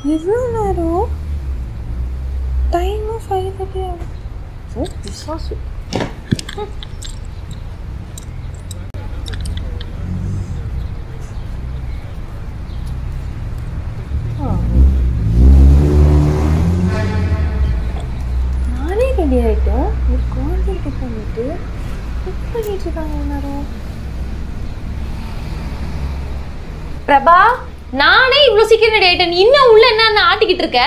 எவ்வளோ நேரம்? டைமும் 5:30 ஆகும். ஓ விசுவாசு. நானே ரெடி ஆகிட்டேன். ஒரு கான்செப்ட் பண்ணிட்டு குக் பண்ணிட்டு இருக்காங்க எல்லாரும். பிரபா, நானே இவ்வளவு சீக்கிரம் ரெடி ஆயிட்டேன். இன்னும் உள்ள என்ன ஆட்டிக்கிட்டு இருக்க?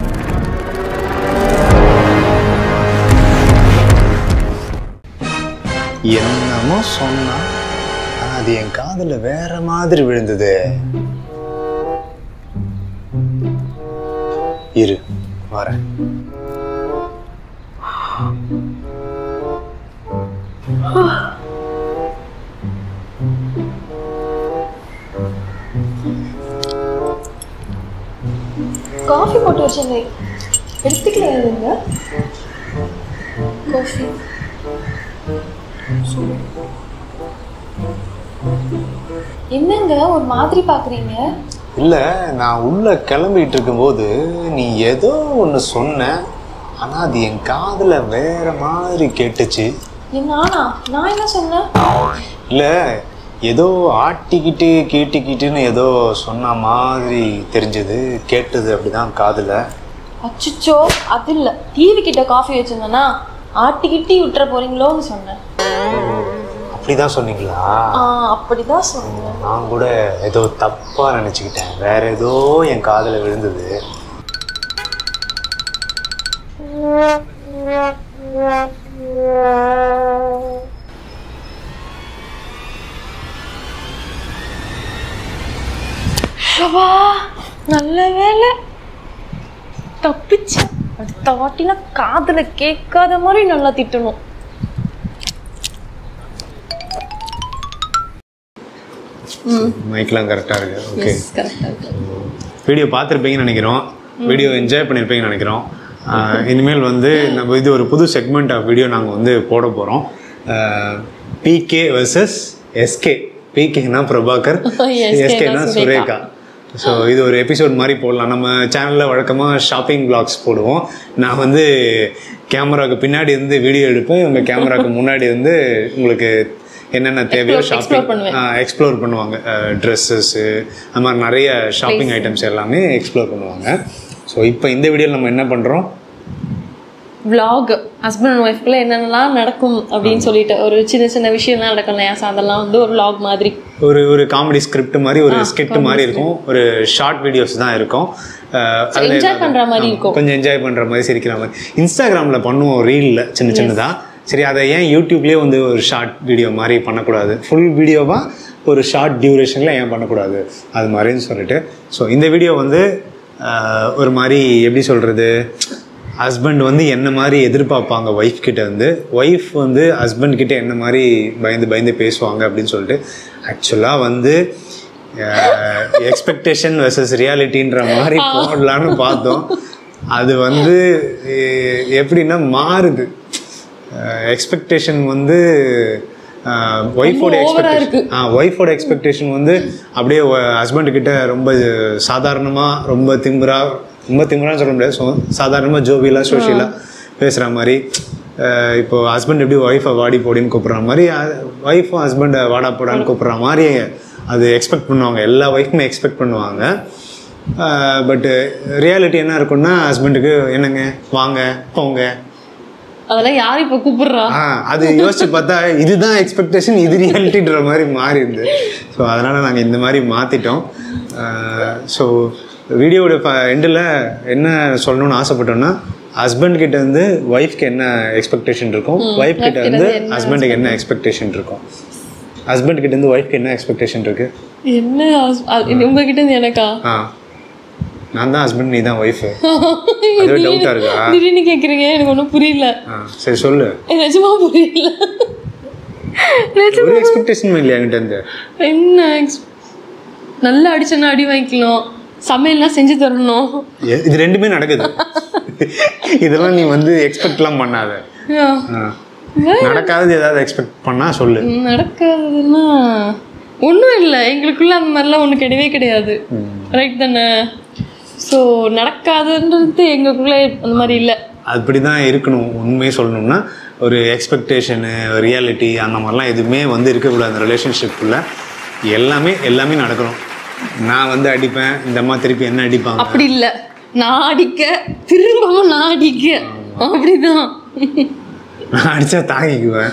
என்னமோ சொன்னா அது என் காதுல வேற மாதிரி விழுந்தது. இரு வரேன். காஃபி போட்டு வச்சேங்க, எடுத்துக்கலையாதுங்க காஃபி. என்னங்க ஒரு மாதிரி பாக்குறீங்க? இல்ல, நான் உள்ள கிளம்பிட்டு இருக்கும்போது நீ ஏதோ ஒன்று சொன்ன, ஆனா அது என் காதுல வேற மாதிரி கேட்டுச்சு. நானா? நான் என்ன சொன்னேன்? இல்ல, ஏதோ ஆட்டிக்கிட்டு கேட்டிக்கிட்டுன்னு ஏதோ சொன்ன மாதிரி தெரிஞ்சது, கேட்டது அப்படிதான் காதுல. அச்சுச்சோ, அது இல்ல, டிவி கிட்ட காஃபி வச்சிருந்தேன்னா ஆட்டிக்கிட்டி விட்டுற போறீங்களோன்னு சொன்னேன். அப்படிதான் சொன்னீங்களா? அப்படிதான் சொன்னேன். நான் கூட ஏதோ தப்பா நினைச்சுக்கிட்டேன், வேற ஏதோ என் காதுல விழுந்தது. நல்ல வேலை தப்பிச்சு. அடுத்த வாட்டினா காதுல கேட்காத மாதிரி நல்லா திட்டணும். மைக்லாம் கரெக்டா இருக்கு. ஓகே, கரெக்டா இருக்கு. வீடியோ பார்த்துருப்பீங்கன்னு நினைக்கிறோம். வீடியோ என்ஜாய் பண்ணியிருப்பீங்கன்னு நினைக்கிறோம். இனிமேல் வந்து நம்ம இது ஒரு புது செக்மெண்ட் ஆஃப் வீடியோ நாங்கள் வந்து போட போகிறோம். PK versus SK. பிகேனா பிரபாகர், எஸ்கேனா சுரேகா. ஸோ இது ஒரு எபிசோட் மாதிரி போடலாம். நம்ம சேனலில் வழக்கமாக ஷாப்பிங் பிளாக்ஸ் போடுவோம். நான் வந்து கேமராவுக்கு பின்னாடி இருந்து வீடியோ எடுப்பேன், உங்கள் கேமராவுக்கு முன்னாடி இருந்து உங்களுக்கு என்னென்ன தேவையோ ஷாப்பிங் எக்ஸ்ப்ளோர் பண்ணுவாங்க. ட்ரெஸ்ஸஸ்ஸு, அந்த மாதிரி நிறைய ஷாப்பிங் ஐட்டம்ஸ் எல்லாமே எக்ஸ்ப்ளோர் பண்ணுவாங்க. ஸோ இப்போ இந்த வீடியோவில் நம்ம என்ன பண்ணுறோம்? vlog ஹஸ்பண்ட் அண்ட் ஒய்ஃப்குள்ள என்னென்னலாம் நடக்கும் அப்படின்னு சொல்லிட்டு ஒரு சின்ன சின்ன விஷயம்லாம் நடக்கும் இல்லையா, அதெல்லாம் வந்து ஒரு vlog மாதிரி, ஒரு காமெடி ஸ்கிரிப்ட் மாதிரி, ஒரு ஸ்கிட் மாதிரி இருக்கும். ஒரு ஷார்ட் வீடியோஸ் தான் இருக்கும். என்ஜாய் பண்ணுற மாதிரி இருக்கும், கொஞ்சம் என்ஜாய் பண்ணுற மாதிரி, சிரிக்கிற மாதிரி. இன்ஸ்டாகிராமில் பண்ணுவோம் ரீலில் சின்ன சின்னதாக. சரி, அதை ஏன் யூடியூப்லேயே வந்து ஒரு ஷார்ட் வீடியோ மாதிரி பண்ணக்கூடாது, ஃபுல் வீடியோவாக ஒரு ஷார்ட் டியூரேஷனில் ஏன் பண்ணக்கூடாது அது மாதிரின்னு சொல்லிட்டு. ஸோ இந்த வீடியோ வந்து ஒரு மாதிரி எப்படி சொல்கிறது, ஹஸ்பண்ட் வந்து என்ன மாதிரி எதிர்பார்ப்பாங்க ஒய்ஃப் கிட்ட வந்து, ஒய்ஃப் வந்து ஹஸ்பண்ட் கிட்ட என்ன மாதிரி பயந்து பயந்து பேசுவாங்க அப்படின்னு சொல்லிட்டு. ஆக்சுவலாக வந்து எக்ஸ்பெக்டேஷன் வெர்சஸ் ரியாலிட்டின்ற மாதிரி போடலான்னு பார்த்தோம். அது வந்து எப்படின்னா மாறுது. எக்ஸ்பெக்டேஷன் வந்து ஒய்ஃபோட எக்ஸ்பெக்டேஷன் வந்து அப்படியே ஹஸ்பண்ட் கிட்ட ரொம்ப சாதாரணமாக, ரொம்ப திமிரான்னு சொல்ல முடியாது, சாதாரணமாக ஜோவியலாக சோஷியலாக பேசுகிற மாதிரி. இப்போ ஹஸ்பண்ட் எப்படி ஒய்ஃபை வாடி போடின்னு கூப்பிட்ற மாதிரி, ஒய்ஃபும் ஹஸ்பண்டை வாடா போடான்னு கூப்பிட்ற மாதிரி அது எக்ஸ்பெக்ட் பண்ணுவாங்க. எல்லா ஒய்ஃபுமே எக்ஸ்பெக்ட் பண்ணுவாங்க. பட்டு ரியாலிட்டி என்ன இருக்குன்னா, ஹஸ்பண்டுக்கு என்னங்க வாங்க போங்க அதெல்லாம் யார் இப்போ கூப்பிடுறா, அது யோசிச்சு பார்த்தா இதுதான் எக்ஸ்பெக்டேஷன், இது ரியாலிட்டின்ற மாதிரி மாறிடுது. ஸோ அதனால் நாங்கள் இந்த மாதிரி மாற்றிட்டோம். ஸோ வீடியோட எண்டில் என்ன சொல்லணும்னு ஆசைப்பட்டோம்னா, ஹஸ்பண்ட் கிட்ட இருந்து ஒய்ஃப்க்கு என்ன எக்ஸ்பெக்டேஷன் இருக்கும், ஒய்ஃப் கிட்ட இருந்து ஹஸ்பண்டுக்கு என்ன எக்ஸ்பெக்டேஷன் இருக்கும், ஹஸ்பண்ட் கிட்ட இருந்து ஒய்ஃப்க்கு என்ன எக்ஸ்பெக்டேஷன் இருக்கு. என்ன உங்ககிட்ட இருந்து எனக்கா? நான் தான் ஹஸ்பண்ட், நீ தான் ஒய்ஃப். அது டவுட்டா இருக்கா? திடீர்னு கேக்குறீங்க, எனக்கு ஒன்றும் புரியல. சரி சொல்லு. நிஜமா புரியல. ஒரு எக்ஸ்பெக்டேஷன் இல்லையா என்கிட்ட இருந்து? என்ன நல்லா அடிச்சனா அடி வாங்கிக்கலாம், சமையல்லாம் செஞ்சு தரணும், இது ரெண்டுமே நடக்குது. இதெல்லாம் நீ வந்து எக்ஸ்பெக்ட்லாம் பண்ணாத. நடக்காதது ஏதாவது எக்ஸ்பெக்ட் பண்ணா சொல்லு. நடக்காததுன்னா ஒன்றும் இல்லை, எங்களுக்குள்ள அந்த மாதிரிலாம் ஒன்றும் கிடையவே கிடையாது. ரைட் தானே? ஸோ நடக்காதுன்றது எங்களுக்குள்ளே அந்த மாதிரி இல்லை. அப்படி தான் இருக்கணும். உண்மையை சொல்லணும்னா ஒரு எக்ஸ்பெக்டேஷனு, ரியாலிட்டி அந்த மாதிரிலாம் எதுவுமே வந்து இருக்கக்கூடாது. அந்த ரிலேஷன்ஷிப்புக்குள்ள எல்லாமே நடக்கணும். நான் வந்து அடிப்பேன், இந்த அம்மா திருப்பி என்ன அடிப்பாங்க, அப்படி இல்லை. நான் அடிக்க திரும்பவும் நான் அடிக்க, அப்படிதான். நான் அடித்தா தாங்கிக்குவேன்.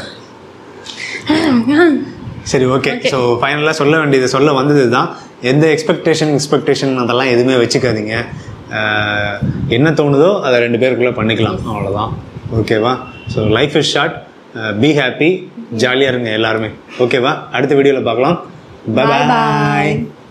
சரி, ஓகே. ஸோ ஃபைனலாக சொல்ல வேண்டியது சொல்ல வந்தது தான். எந்த எக்ஸ்பெக்டேஷன் அதெல்லாம் எதுவுமே வச்சுக்காதீங்க. என்ன தோணுதோ அதை 2 பேருக்குள்ளே பண்ணிக்கலாம், அவ்வளோதான். ஓகேவா? So life is short, be happy, ஜாலியாக இருங்க எல்லாருமே. ஓகேவா? அடுத்த வீடியோவில் பார்க்கலாம். பாய்.